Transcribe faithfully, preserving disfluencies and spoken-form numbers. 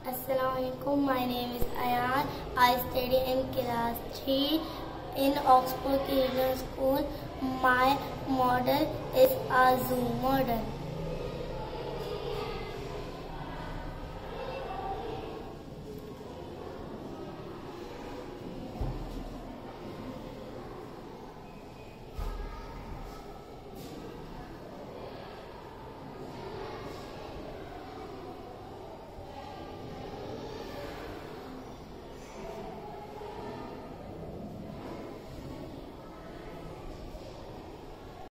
Assalamualaikum. My name is Ayan. I study in class three in Oxford Christian School. My model is a zoo model.